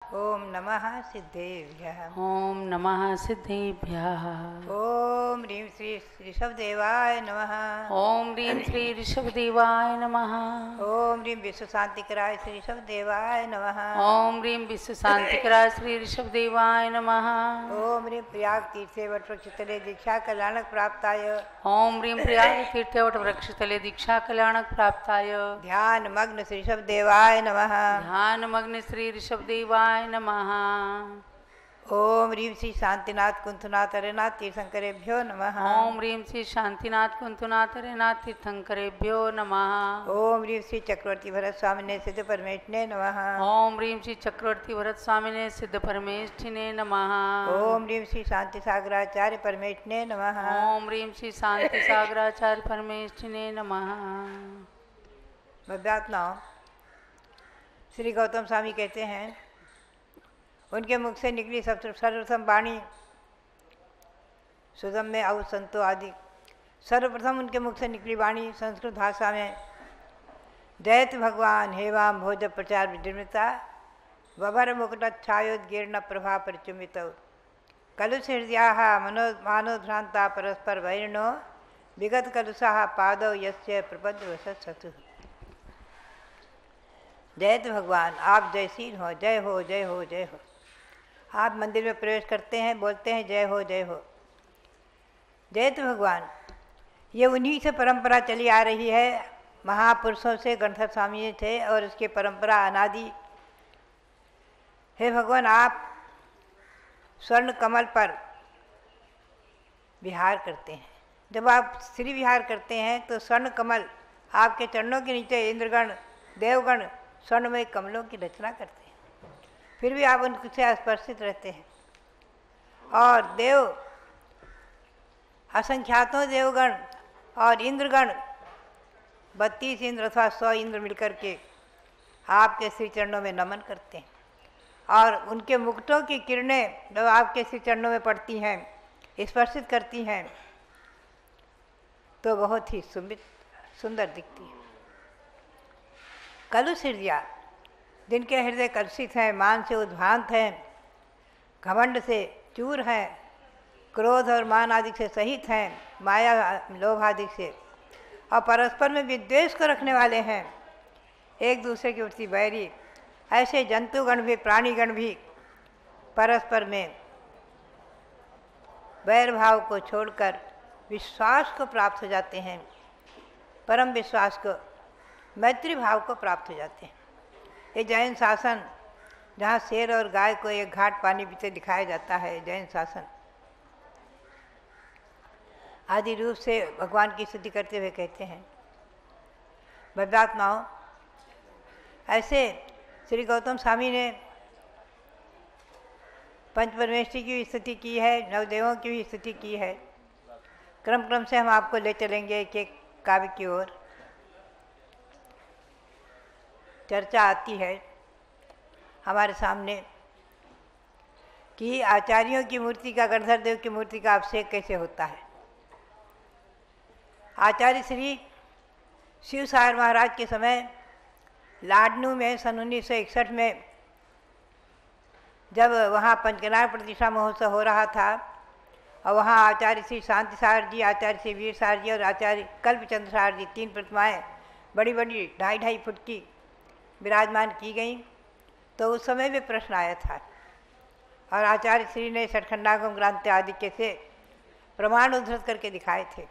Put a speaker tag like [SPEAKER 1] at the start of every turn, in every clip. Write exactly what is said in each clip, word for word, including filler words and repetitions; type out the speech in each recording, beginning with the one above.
[SPEAKER 1] ओम नमः सिद्धेभ्यः।
[SPEAKER 2] ओम नमः सिद्धेभ्यः।
[SPEAKER 1] ओम ह्रीं श्री ऋषभदेवाय नमः।
[SPEAKER 2] ओम ह्रीं श्री ऋषभदेवाय नमः।
[SPEAKER 1] ओम ह्रीं विश्व शांतिकराय श्री ऋषभदेवाय नमः।
[SPEAKER 2] ओम ह्रीं विश्व शांतिकराय श्री ऋषभदेवाय नमः।
[SPEAKER 1] ओम ह्रीं प्रयाग तीर्थे वटवृक्षतले दीक्षा कल्याणक प्राप्ताय।
[SPEAKER 2] ओम ह्रीं प्रयाग तीर्थे वटवृक्षतले दीक्षा कल्याणक प्राप्ताय।
[SPEAKER 1] ध्यान मग्न श्री ऋषभदेवाय नमः।
[SPEAKER 2] ध्यान मग्न श्री ऋषभदेवाय नमः।
[SPEAKER 1] ओम ह्रीं श्री शांतिनाथ कुंथनाथ हरेनाथ तीर्थंकरेभ्यो नमः।
[SPEAKER 2] ओम ह्रीं श्री शांतिनाथ कुंतुनाथ हरेनाथ तीर्थंकरेभ्यो नमः।
[SPEAKER 1] ओम ह्रीं श्री चक्रवर्ती भरत स्वामिने सिद्ध परमेष्ठिने नमः।
[SPEAKER 2] ओम ह्रीं श्री चक्रवर्ती भरत स्वामिने सिद्ध परमेष्ठिने नमः।
[SPEAKER 1] ओम ह्रीं श्री शांति सागराचार्य परमेष्ठिने नमः।
[SPEAKER 2] ओम ह्रीं श्री शांति सागराचार्य परमेष्ठिने नमः।
[SPEAKER 1] भव्यात्माओं, श्री गौतम स्वामी कहते हैं उनके मुख से निकली सब सर्वप्रथम वाणी सुगम में औ संतो आदि। सर्वप्रथम उनके मुख से निकली वाणी संस्कृत भाषा में दैत भगवान हेवाम भोज प्रचार विजृंभिता वभर मुकुटच्छायोद्गीर्ण प्रभा परिचुमित कलुष हृदया मनो मानोभ्रांता परस्पर वैरिणो विगत कलुषा पादौ यस्य प्रपद्य वसत्सतु। जयत भगवान, आप जयशील हो, जय हो जय हो जय हो। आप मंदिर में प्रवेश करते हैं, बोलते हैं जय हो जय हो। जयत भगवान, ये उन्हीं से परंपरा चली आ रही है, महापुरुषों से गणधर स्वामी थे और इसकी परंपरा अनादि। हे भगवान, आप स्वर्ण कमल पर विहार करते हैं। जब आप श्री विहार करते हैं तो स्वर्ण कमल आपके चरणों के नीचे इंद्रगण देवगण स्वर्णमय कमलों की रचना करते हैं, फिर भी आप उनसे स्पर्शित रहते हैं। और देव असंख्यातों देवगण और इंद्रगण बत्तीस इंद्र अथवा सौ इंद्र मिलकर के आपके श्री चरणों में नमन करते हैं और उनके मुकुटों की किरणें जब आपके श्री चरणों में पड़ती हैं, स्पर्शित करती हैं, तो बहुत ही सुमित सुंदर दिखती है। कलुष हृदय, जिनके हृदय कलुषित हैं, मान से उद्भ्रांत हैं, घमंड से चूर हैं, क्रोध और मान आदि से सहित हैं, माया लोभ आदि से, और परस्पर में विद्वेष को रखने वाले हैं, एक दूसरे के प्रति बैरी, ऐसे जंतुगण भी प्राणीगण भी परस्पर में वैर भाव को छोड़कर विश्वास को प्राप्त हो जाते हैं, परम विश्वास को, मैत्री भाव को प्राप्त हो जाते हैं। ये जैन शासन, जहाँ शेर और गाय को एक घाट पानी पीते दिखाया जाता है, जैन शासन आदि रूप से भगवान की स्तुति करते हुए कहते हैं, भव्यात्माओं, ऐसे श्री गौतम स्वामी ने पंच परमेष्ठी की भी स्तुति की है, नवदेवों की भी स्तुति की है। क्रम क्रम से हम आपको ले चलेंगे एक एक काव्य की ओर। चर्चा आती है हमारे सामने कि आचार्यों की मूर्ति का, गणधर देव की मूर्ति का अभिषेक कैसे होता है। आचार्य श्री शिव सागर महाराज के समय लाडनू में सन उन्नीस सौ इकसठ में जब वहाँ पंचकनार प्रतिष्ठा महोत्सव हो रहा था और वहाँ आचार्य श्री शांति सागर जी, आचार्य श्री वीर सागर जी और आचार्य कल्पचंद्र सागर जी, तीन प्रतिमाएँ बड़ी बड़ी ढाई ढाई फुट की विराजमान की गई, तो उस समय भी प्रश्न आया था और आचार्य श्री ने षटखंडागम ग्रंथ आदि के से प्रमाण उद्धृत करके दिखाए थे।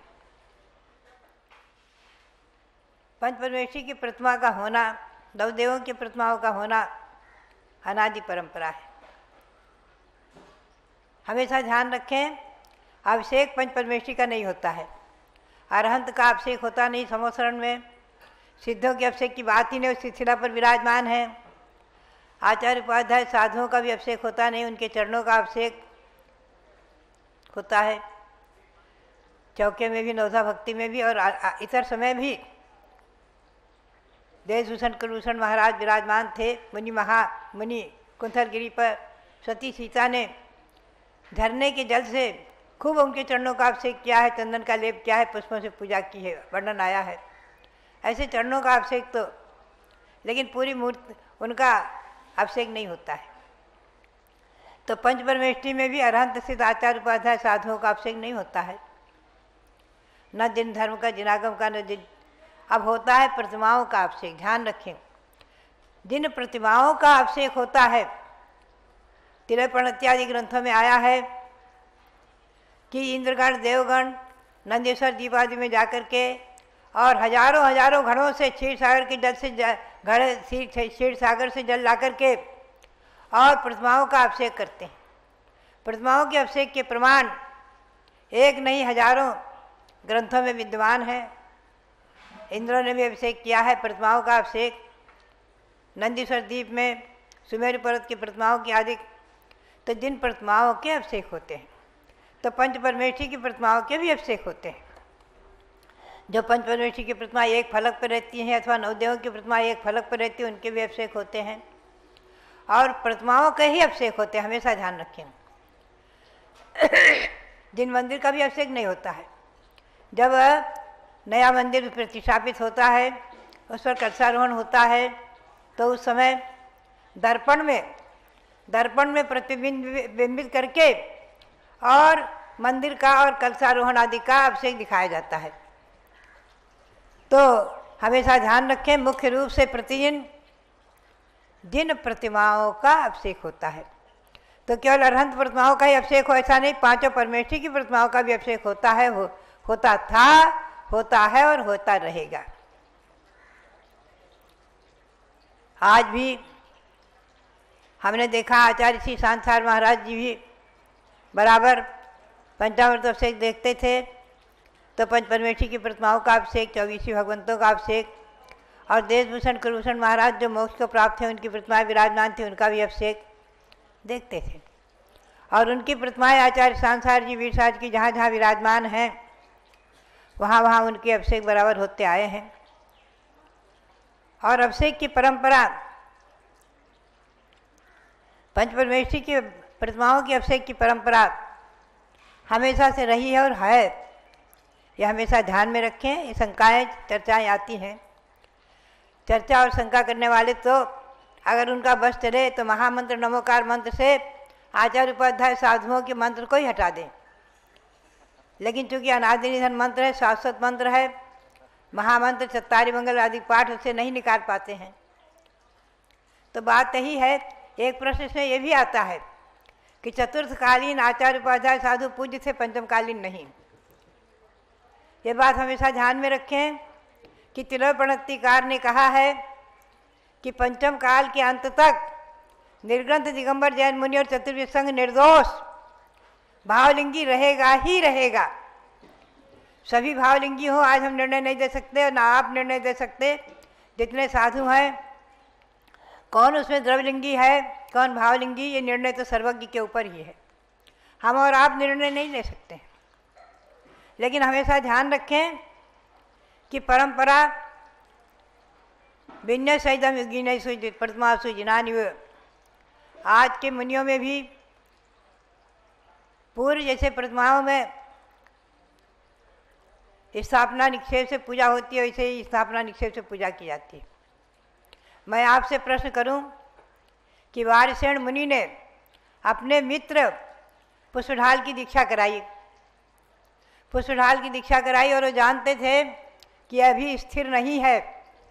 [SPEAKER 1] पंच परमेष्ठी की प्रतिमा का होना, नवदेवों की प्रतिमाओं का होना अनादि परंपरा है। हमेशा ध्यान रखें, अभिषेक पंच परमेष्ठी का नहीं होता है, अरहंत का अभिषेक होता नहीं समोसरण में, सिद्धों के अभिषेक की बात ही नहीं, उस शिला पर विराजमान है। आचार्य उपाध्याय साधुओं का भी अभिषेक होता नहीं, उनके चरणों का अभिषेक होता है। चौके में भी, नवधा भक्ति में भी और इतर समय भी देशभूषण कुलभूषण महाराज विराजमान थे। मुनि महा मुनि कुंथलगिरी पर सती सीता ने झरने के जल से खूब उनके चरणों का अभिषेक किया है, चंदन का लेप किया है, पुष्पों से पूजा की है, वर्णन आया है। ऐसे चरणों का अभिषेक तो, लेकिन पूरी मूर्ति उनका अभिषेक नहीं होता है। तो पंच परमेष्ठी में भी अरहंत स्थित आचार्य उपाध्याय साधुओं का अभिषेक नहीं होता है, न जिन धर्म का, जिनागम का, न जिन। अब होता है प्रतिमाओं का अभिषेक। ध्यान रखें, जिन प्रतिमाओं का अभिषेक होता है, तिलपण इत्यादि ग्रंथों में आया है कि इंद्रगण, देवगण नंदेश्वर द्वीप आदि में जाकर के और हजारों हजारों घड़ों से क्षीर सागर के जल से घड़े क्षीर सागर से जल ला करके और प्रतिमाओं का अभिषेक करते हैं। प्रतिमाओं के अभिषेक के प्रमाण एक नहीं हजारों ग्रंथों में विद्यमान है। इंद्रों ने भी अभिषेक किया है प्रतिमाओं का अभिषेक। नंदीश्वर द्वीप में सुमेरु पर्वत की प्रतिमाओं की आदि। तो जिन प्रतिमाओं के अभिषेक होते हैं, तो पंच परमेष्ठी की प्रतिमाओं के भी अभिषेक होते हैं। जो पंच परमेष्ठी की प्रतिमा एक फलक पर रहती हैं अथवा नवदेवों की प्रतिमा एक फलक पर रहती है, उनके भी अभिषेक होते हैं। और प्रतिमाओं के ही अभिषेक होते हैं, हमेशा ध्यान रखें। जिन मंदिर का भी अभिषेक नहीं होता है, जब नया मंदिर प्रतिष्ठापित होता है, उस पर कलशारोहण होता है, तो उस समय दर्पण में दर्पण में प्रतिबिंबित करके और मंदिर का और कलशारोहण आदि का अभिषेक दिखाया जाता है। तो हमेशा ध्यान रखें, मुख्य रूप से प्रतिदिन जिन प्रतिमाओं का अभिषेक होता है, तो केवल अरहंत प्रतिमाओं का ही अभिषेक हो ऐसा नहीं, पांचों परमेष्ठी की प्रतिमाओं का भी अभिषेक होता है, हो, होता था, होता है और होता रहेगा। आज भी हमने देखा आचार्य श्री शांतार महाराज जी भी बराबर पंचामृत अभिषेक देखते थे। तो पंच परमेष्ठी की प्रतिमाओं का अभिषेक, चौबीसी भगवंतों का अभिषेक और देशभूषण कुलभूषण महाराज जो मोक्ष को प्राप्त थे, उनकी प्रतिमाएं विराजमान थी, उनका भी अभिषेक देखते थे। और उनकी प्रतिमाएं आचार्य शांतार जी वीर साज की जहाँ जहाँ विराजमान हैं, वहाँ वहाँ उनके अभिषेक बराबर होते आए हैं। और अभिषेक की परंपरा पंच परमेष्ठी की प्रतिमाओं की अभिषेक की परंपरा हमेशा से रही है और है। यह हमेशा ध्यान में रखें। ये शंकाएँ, चर्चाएँ आती हैं। चर्चा और शंका करने वाले तो अगर उनका बस चले तो महामंत्र नमोकार मंत्र से आचार्य उपाध्याय साधुओं के मंत्र को ही हटा दें। लेकिन चूँकि अनादि निधन मंत्र है, शाश्वत मंत्र है, महामंत्र चत्तारी मंगल आदि पाठ उससे नहीं निकाल पाते हैं। तो बात यही है। एक प्रश्न इसमें यह भी आता है कि चतुर्थकालीन आचार्य उपाध्याय साधु पूज्य थे, पंचमकालीन नहीं। ये बात हमेशा ध्यान में रखें कि तिलोपणत्तिकार ने कहा है कि पंचम काल के अंत तक निर्ग्रंथ दिगंबर जैन मुनि और चतुर्विद संघ निर्दोष भावलिंगी रहेगा ही रहेगा। सभी भावलिंगी हो, आज हम निर्णय नहीं दे सकते और ना आप निर्णय दे सकते। जितने साधु हैं, कौन उसमें द्रवलिंगी है, कौन भावलिंगी, ये निर्णय तो सर्वज्ञ के ऊपर ही है। हम और आप निर्णय नहीं ले सकते। लेकिन हमेशा ध्यान रखें कि परंपरा विन्य सहितम युगिन सुजित प्रतिमा सुजिनानि। आज के मुनियों में भी पूर्व जैसे प्रतिमाओं में स्थापना निक्षेप से पूजा होती है, वैसे ही स्थापना निक्षेप से पूजा की जाती है। मैं आपसे प्रश्न करूं कि वारिसेन मुनि ने अपने मित्र पुष्पढाल की दीक्षा कराई पुष्पढाल की दीक्षा कराई और वो जानते थे कि अभी स्थिर नहीं है,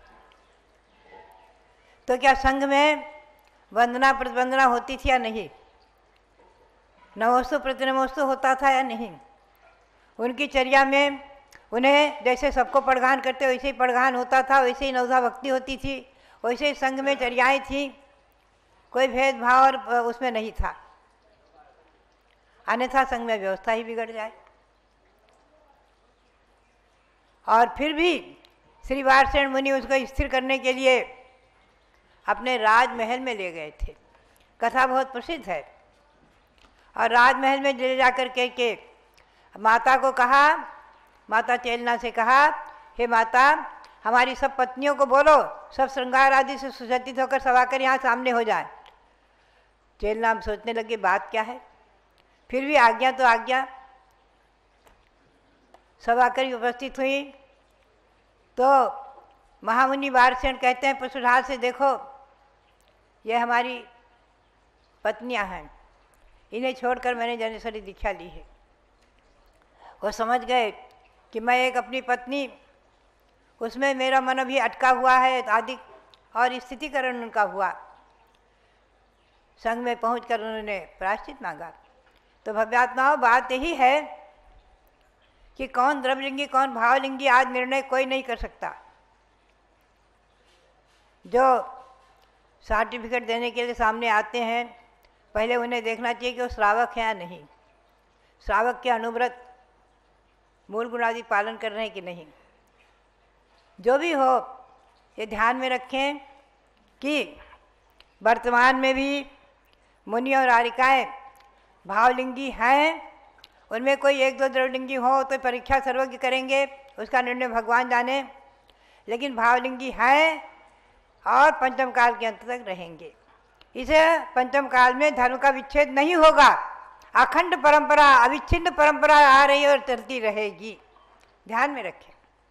[SPEAKER 1] तो क्या संघ में वंदना प्रतिवंदना होती थी या नहीं? नमोस्तु प्रतिनमोस्तु होता था या नहीं? उनकी चर्या में उन्हें जैसे सबको पड़घान करते वैसे ही पड़घान होता था, वैसे ही नवधा भक्ति होती थी, वैसे ही संघ में चर्याएँ थी, कोई भेदभाव और उसमें नहीं था। अन्यथा संघ में व्यवस्था ही बिगड़ जाए। और फिर भी श्री वारिसेन मुनि उसको स्थिर करने के लिए अपने राजमहल में ले गए थे। कथा बहुत प्रसिद्ध है। और राजमहल में ले जाकर के, के माता को कहा, माता चेलना से कहा, हे माता, हमारी सब पत्नियों को बोलो, सब श्रृंगार आदि से सुसज्जित होकर सब आकर यहाँ सामने हो जाए। चेलना हम सोचने लगे बात क्या है, फिर भी आज्ञा तो आज्ञा। सब आकर उपस्थित हुई तो महामुनि वारिसेन कहते हैं पुष्पढाल से, देखो ये हमारी पत्नियां हैं, इन्हें छोड़कर मैंने ज्ञानेश्वरी दीक्षा ली है। वो समझ गए कि मैं एक अपनी पत्नी, उसमें मेरा मन अभी अटका हुआ है आदि, और स्थितिकरण उनका हुआ। संघ में पहुंचकर उन्होंने प्रायश्चित मांगा। तो भव्यात्माओं, बात यही है कि कौन द्रव्यलिंगी कौन भावलिंगी आज निर्णय कोई नहीं कर सकता। जो सर्टिफिकेट देने के लिए सामने आते हैं, पहले उन्हें देखना चाहिए कि वो श्रावक हैं या नहीं, श्रावक के अनुव्रत मूल गुणादि पालन कर रहे हैं कि नहीं। जो भी हो, ये ध्यान में रखें कि वर्तमान में भी मुनि और आरिकाएँ भावलिंगी हैं। उनमें कोई एक दो द्रवलिंगी हो तो परीक्षा सर्वज्ञ करेंगे, उसका निर्णय भगवान जाने, लेकिन भावलिंगी हैं और पंचम काल के अंत तक रहेंगे। इसे पंचम काल में धर्म का विच्छेद नहीं होगा, अखंड परंपरा, अविच्छिन्न परंपरा आ रही और चलती रहेगी। ध्यान में रखें,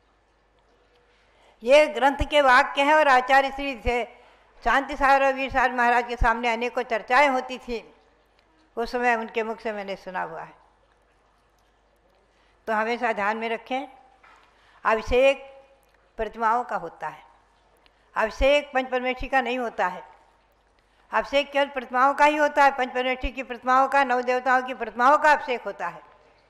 [SPEAKER 1] ये ग्रंथ के वाक्य हैं। और आचार्य श्री से शांति सागर और वीर सागर महाराज के सामने अनेकों चर्चाएं होती थी, उस समय उनके मुख से मैंने सुना हुआ है। तो हमेशा ध्यान में रखें, अभिषेक प्रतिमाओं का होता है, अभिषेक पंच परमेष्ठी का नहीं होता है। अभिषेक केवल प्रतिमाओं का ही होता है, पंच परमेष्ठी की प्रतिमाओं का, नव देवताओं की प्रतिमाओं का अभिषेक होता है।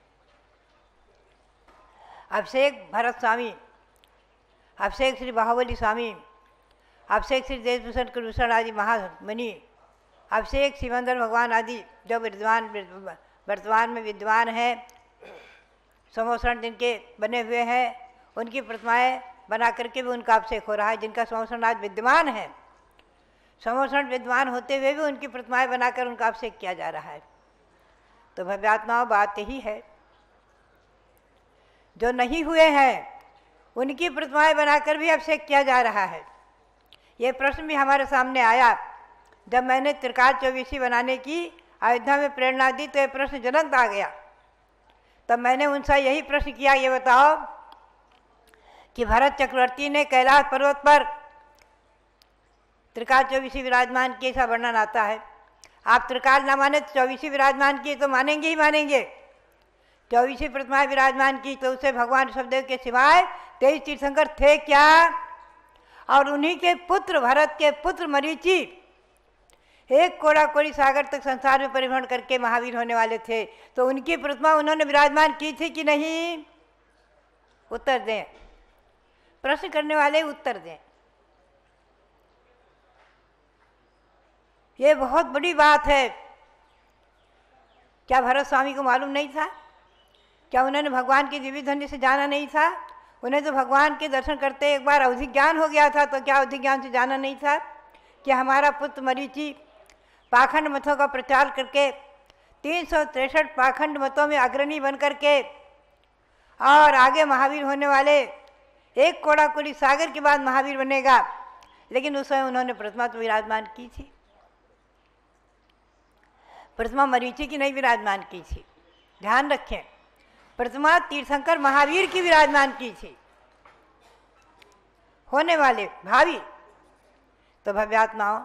[SPEAKER 1] अभिषेक भरत स्वामी, अभिषेक श्री बाहुबली स्वामी, अभिषेक श्री देशभूषण कुलभूषण आदि महामुनि, अभिषेक शिवंदर भगवान आदि जो विद्वान वर्तमान में विद्वान हैं, समोसरण जिनके बने हुए हैं, उनकी प्रतिमाएं बना करके भी उनका अभिषेक हो रहा है। जिनका समोसरण आज विद्यमान है, समोसरण विद्वान होते हुए भी उनकी प्रतिमाएं बनाकर उनका अभिषेक किया जा रहा है। तो भव्यात्माओं, बात यही है, जो नहीं हुए हैं उनकी प्रतिमाएं बनाकर भी अभिषेक किया जा रहा है। ये प्रश्न भी हमारे सामने आया जब मैंने त्रिकाल चौबीसी बनाने की अयोध्या में प्रेरणा दी, तो ये प्रश्न जनक आ गया। तब मैंने उनसे यही प्रश्न किया, ये बताओ कि भरत चक्रवर्ती ने कैलाश पर्वत पर त्रिकाल चौबीसी विराजमान किए, ऐसा वर्णन आता है। आप त्रिकाल ना माने तो चौबीसी विराजमान किए तो मानेंगे ही मानेंगे। चौबीसी प्रतिमाएं विराजमान की, तो उसे भगवान ऋषभदेव के सिवाय तेईस तीर्थंकर थे क्या? और उन्हीं के पुत्र, भरत के पुत्र मरीचि एक कोड़ा कोड़ी सागर तक संसार में परिभ्रमण करके महावीर होने वाले थे, तो उनकी प्रतिमा उन्होंने विराजमान की थी कि नहीं? उत्तर दें, प्रश्न करने वाले उत्तर दें। ये बहुत बड़ी बात है। क्या भरत स्वामी को मालूम नहीं था? क्या उन्होंने भगवान की दिव्य ध्वनि से जाना नहीं था? उन्हें तो भगवान के दर्शन करते एक बार अवधि ज्ञान हो गया था, तो क्या अवधि ज्ञान से जाना नहीं था कि हमारा पुत्र मरीचि पाखंड मतों का प्रचार करके तीन सौ तिरसठ पाखंड मतों में अग्रणी बन करके और आगे महावीर होने वाले, एक कोड़ा कोड़ी सागर के बाद महावीर बनेगा, लेकिन उस समय उन्होंने प्रतिमा तो विराजमान की थी, प्रतिमा मरीचि की नहीं विराजमान की थी। ध्यान रखें, प्रतिमा तीर्थंकर महावीर की विराजमान की थी, होने वाले भावी। तो भव्यात्माओं,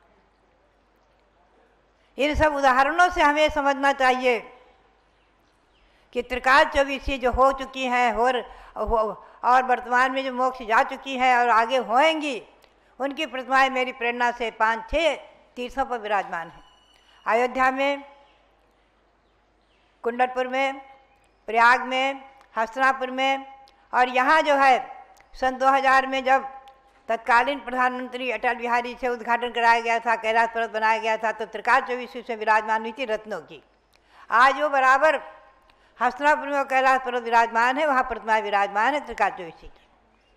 [SPEAKER 1] इन सब उदाहरणों से हमें समझना चाहिए कि त्रिकाल चौबीसी जो हो चुकी हैं और और वर्तमान में जो मोक्ष जा चुकी हैं और आगे होएंगी, उनकी प्रतिमाएं मेरी प्रेरणा से पाँच छः तीर्थों पर विराजमान हैं। अयोध्या में, कुंडलपुर में, प्रयाग में, हस्तिनापुर में, और यहाँ जो है सन दो हज़ार में जब तत्कालीन प्रधानमंत्री अटल बिहारी से उद्घाटन कराया गया था, कैलाश पर्वत बनाया गया था, तो त्रिकाल चौबीसी से विराजमान हुई थी रत्नों की। आज वो बराबर हस्तिनापुर में कैलाश पर्वत विराजमान है, वहाँ प्रतिमा विराजमान है त्रिकाल चौबीसी की।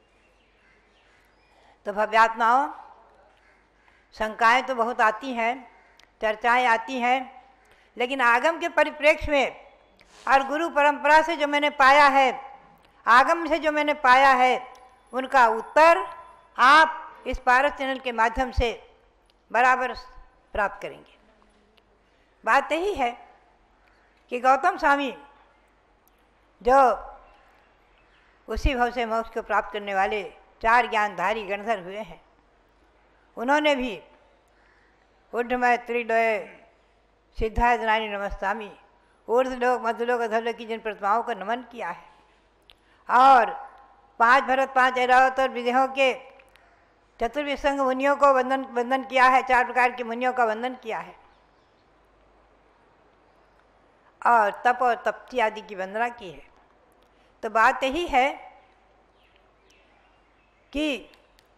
[SPEAKER 1] तो भव्यात्माओं, शंकाएँ तो बहुत आती हैं, चर्चाएँ आती हैं, लेकिन आगम के परिप्रेक्ष्य में और गुरु परंपरा से जो मैंने पाया है, आगम से जो मैंने पाया है, उनका उत्तर आप इस पारस चैनल के माध्यम से बराबर प्राप्त करेंगे। बात यही है कि गौतम स्वामी जो उसी भव से मोक्ष को प्राप्त करने वाले चार ज्ञानधारी गणधर हुए हैं, उन्होंने भी ऊर्ध्वमय त्रिदय सिद्धाय जनानी नमस्तामी, ऊर्ध्वलोक मध्यलोक अधोलोक की जिन प्रतिमाओं को नमन किया है, और पांच भरत पांच ऐरावत और विदेहों के चतुर्विसंग मुनियों को वंदन वंदन किया है, चार प्रकार के मुनियों का वंदन किया है, और तप और तप्ती आदि की वंदना की है। तो बात यही है कि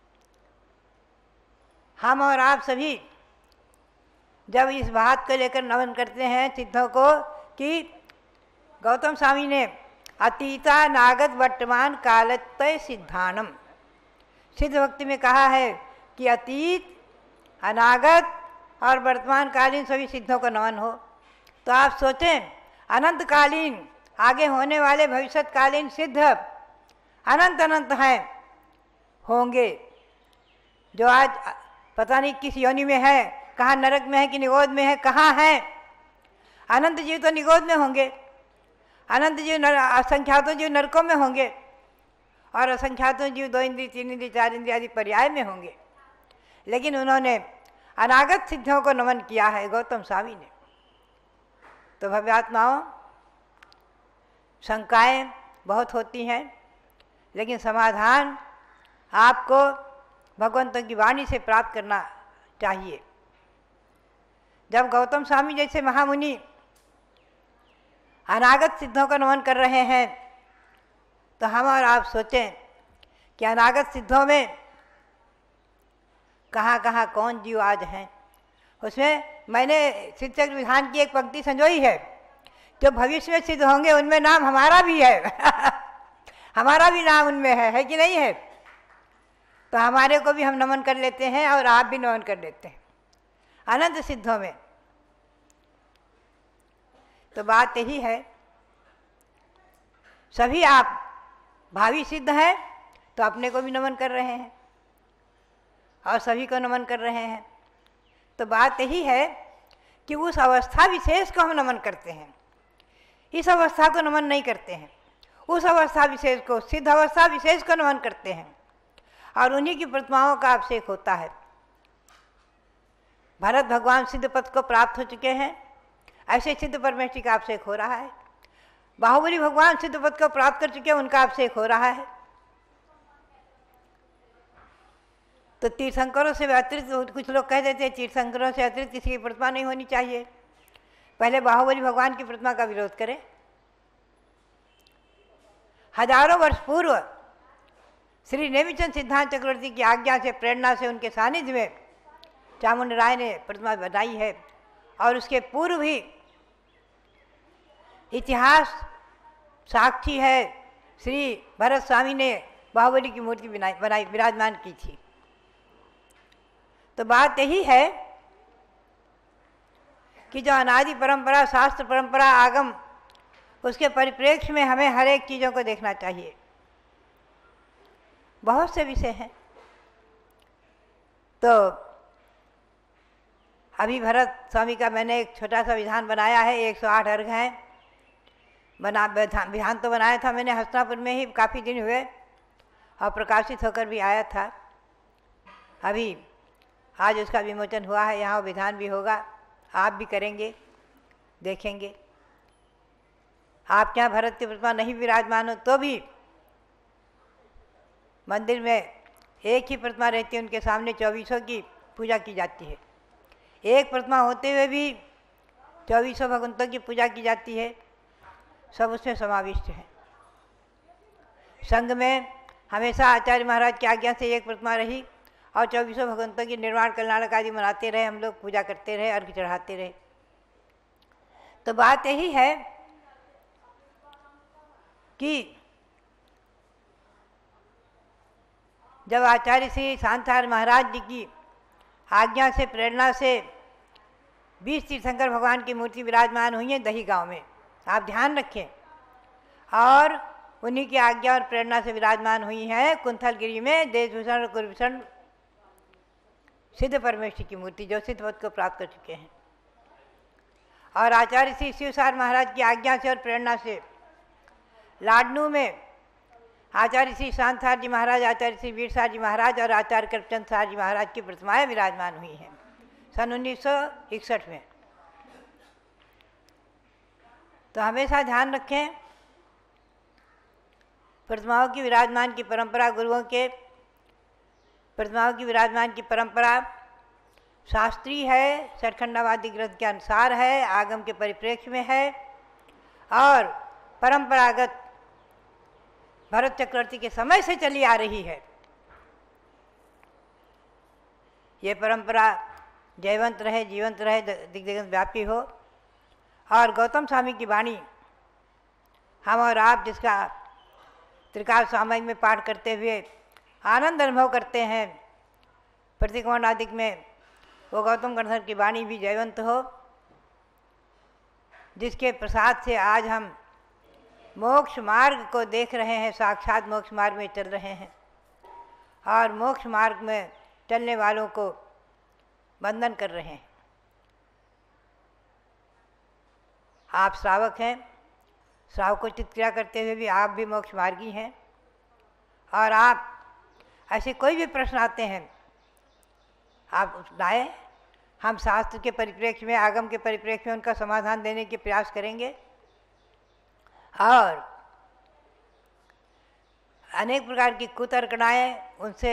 [SPEAKER 1] हम और आप सभी जब इस बात को लेकर नमन करते हैं सिद्धों को कि गौतम स्वामी ने अतीता नागत वर्तमान कालतय सिद्धानम, सिद्ध भक्ति में कहा है कि अतीत अनागत और वर्तमान कालीन सभी सिद्धों को नमन हो। तो आप सोचें, अनंतकालीन आगे होने वाले भविष्यकालीन सिद्ध अनंत अनंत हैं, होंगे, जो आज पता नहीं किस योनि में है, कहाँ नरक में है कि निगोद में है, कहाँ है। अनंत जीव तो निगोद में होंगे, अनंत जीव नर असंख्यातों जीव नरकों में होंगे, और असंख्यातों जीव दो इंद्रिय तीन इंद्रिय चार इंद्रिय आदि पर्याय में होंगे। लेकिन उन्होंने अनागत सिद्धों को नमन किया है गौतम स्वामी ने। तो भव्यात्माओं, शंकाएं बहुत होती हैं, लेकिन समाधान आपको भगवंतों की वाणी से प्राप्त करना चाहिए। जब गौतम स्वामी जैसे महामुनि अनागत सिद्धों को नमन कर रहे हैं, तो हम और आप सोचें कि अनागत सिद्धों में कहाँ कहाँ कौन जीव आज हैं। उसमें मैंने सिद्धचक्र विधान की एक पंक्ति संजोई है, जो भविष्य में सिद्ध होंगे उनमें नाम हमारा भी है हमारा भी नाम उनमें है, है कि नहीं है। तो हमारे को भी हम नमन कर लेते हैं और आप भी नमन कर लेते हैं अनंत सिद्धों में। तो बात यही है, सभी आप भावी सिद्ध हैं तो अपने को भी नमन कर रहे हैं और सभी को नमन कर रहे हैं। तो बात यही है कि उस अवस्था विशेष को हम नमन करते हैं, इस अवस्था को नमन नहीं करते हैं। उस अवस्था विशेष को, सिद्ध अवस्था विशेष को नमन करते हैं, और उन्हीं की प्रतिमाओं का अभिषेक होता है। भरत भगवान सिद्ध पद को प्राप्त हो चुके हैं, ऐसे सिद्ध परमेष्ठी का अभिषेक हो रहा है। बाहुबली भगवान सिद्ध पद को प्राप्त कर चुके हैं, उनका अभिषेक हो रहा है। तो तीर्थंकरों से अतिरिक्त, कुछ लोग कह देते हैं तीर्थंकरों से अतिरिक्त किसी की प्रतिमा नहीं होनी चाहिए। पहले बाहुबली भगवान की प्रतिमा का विरोध करें। हजारों वर्ष पूर्व श्री नेमिचंद सिद्धांत चक्रवर्ती की आज्ञा से, प्रेरणा से, उनके सानिध्य में चामुंड राय ने प्रतिमा बनाई है, और उसके पूर्व भी इतिहास साक्षी है, श्री भरत स्वामी ने बाहुबली की मूर्ति बनाई बनाई विराजमान की थी। तो बात यही है कि जो अनादि परंपरा, शास्त्र परंपरा, आगम, उसके परिप्रेक्ष्य में हमें हर एक चीज़ों को देखना चाहिए। बहुत से विषय हैं। तो अभी भरत स्वामी का मैंने एक छोटा सा विधान बनाया है, एक सौ आठ अर्घ हैं। बना विधान तो बनाया था मैंने हस्तिनापुर में ही, काफ़ी दिन हुए, और प्रकाशित होकर भी आया था। अभी आज उसका विमोचन हुआ है, यहाँ विधान भी होगा, आप भी करेंगे, देखेंगे। आप क्या भरत की प्रतिमा नहीं विराजमान हो तो भी मंदिर में एक ही प्रतिमा रहती है, उनके सामने चौबीसों की पूजा की जाती है। एक प्रतिमा होते हुए भी चौबीसों भगवंतों की पूजा की जाती है, सब उसमें समाविष्ट है। संघ में हमेशा आचार्य महाराज की आज्ञा से एक प्रतिमा रही, और चौबीसों भगवंतों की निर्माण कल्याणक आदि मनाते रहे, हम लोग पूजा करते रहे, अर्घ्य चढ़ाते रहे। तो बात यही है कि जब आचार्य श्री शांताचार्य महाराज जी की आज्ञा से, प्रेरणा से बीस तीर्थंकर भगवान की मूर्ति विराजमान हुई है दही गांव में, आप ध्यान रखें, और उन्हीं की आज्ञा और प्रेरणा से विराजमान हुई है कुंथलगिरी में देशभूषण और कुलभूषण सिद्ध परमेश्वर की मूर्ति, जो सिद्ध पद को प्राप्त कर चुके हैं। और आचार्य श्री शिवसार महाराज की आज्ञा से और प्रेरणा से लाडनू में आचार्य श्री शांत सार जी महाराज, आचार्य श्री वीर सार जी महाराज और आचार्य करचंद सार जी महाराज की प्रतिमाएं विराजमान हुई हैं सन उन्नीस सौ इकसठ में। तो हमेशा ध्यान रखें, प्रतिमाओं की विराजमान की परंपरा, गुरुओं के प्रतिमाओं की विराजमान की परंपरा शास्त्रीय है, सचखंडवादी ग्रंथ के अनुसार है, आगम के परिप्रेक्ष्य में है और परंपरागत भरत चक्रवर्ती के समय से चली आ रही है। ये परंपरा जयवंत रहे, जीवंत रहे, दिग्दिगंत व्यापी हो। और गौतम स्वामी की वाणी हम और आप जिसका त्रिकाल सामयिक में पाठ करते हुए आनंद अनुभव करते हैं, प्रतिकोण आदिक में वो गौतम गणधर की वाणी भी जयवंत हो, जिसके प्रसाद से आज हम मोक्ष मार्ग को देख रहे हैं, साक्षात मोक्ष मार्ग में चल रहे हैं और मोक्ष मार्ग में चलने वालों को वंदन कर रहे हैं। आप श्रावक हैं, श्रावकोचित क्रिया करते हुए भी आप भी मोक्ष मार्गी हैं और आप ऐसे कोई भी प्रश्न आते हैं आप लाए, हम शास्त्र के परिप्रेक्ष्य में, आगम के परिप्रेक्ष्य में उनका समाधान देने के प्रयास करेंगे। और अनेक प्रकार की कुतर्कणाएं, उनसे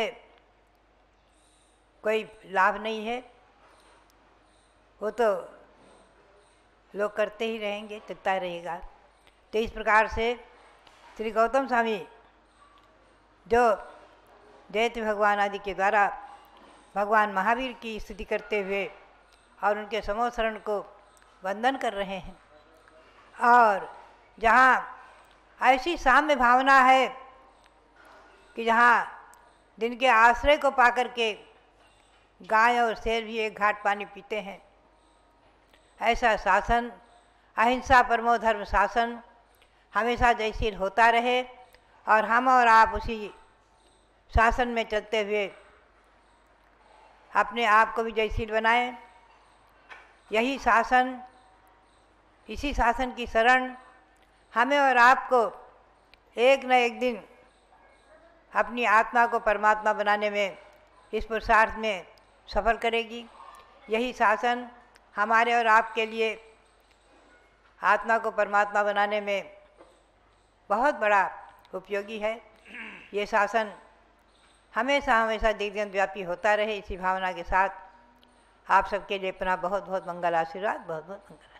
[SPEAKER 1] कोई लाभ नहीं है, वो तो लोग करते ही रहेंगे, चलता रहेगा। तो इस प्रकार से श्री गौतम स्वामी जो जयति भगवान आदि के द्वारा भगवान महावीर की स्तुति करते हुए और उनके समोसरण को वंदन कर रहे हैं और जहाँ ऐसी साम्य भावना है कि जहाँ जिनके आश्रय को पाकर के गाय और शेर भी एक घाट पानी पीते हैं, ऐसा शासन, अहिंसा परमो धर्म शासन हमेशा जयशील होता रहे और हम और आप उसी शासन में चलते हुए अपने आप को भी जयशील बनाएं। यही शासन, इसी शासन की शरण हमें और आपको एक न एक दिन अपनी आत्मा को परमात्मा बनाने में, इस पुरुषार्थ में सफल करेगी। यही शासन हमारे और आपके लिए आत्मा को परमात्मा बनाने में बहुत बड़ा उपयोगी है। ये शासन हमेशा हमेशा दिग्दिगंत व्यापी होता रहे। इसी भावना के साथ आप सबके लिए अपना बहुत बहुत मंगल आशीर्वाद, बहुत बहुत मंगल।